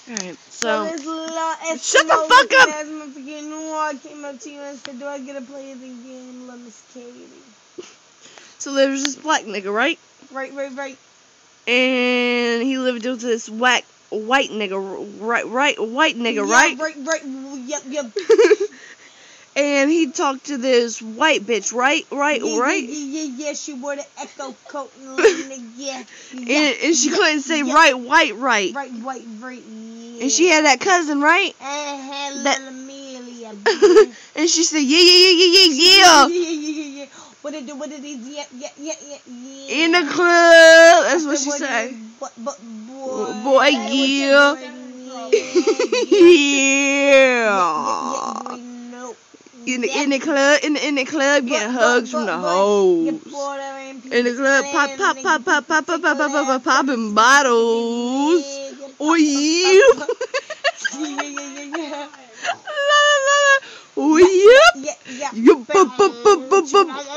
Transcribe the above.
Alright, so shut the fuck up! I came up to you and said, do I get to play the game, Miss Katie? So there was this black nigga, right? Right. And he lived with this white nigga, right? White nigga, right? Right. Yep. And he talked to this white bitch, right? Yeah, she wore the Echo coat and yeah. And she couldn't say right. Right, yeah. And she had that cousin, right? That Amelia. And she said, yeah. What it is, yeah. In the club, that's what she said. Boy, yeah. In the club, getting hugs from the hoes. In the club, popping bottles. Oh yeah. Oh yeah.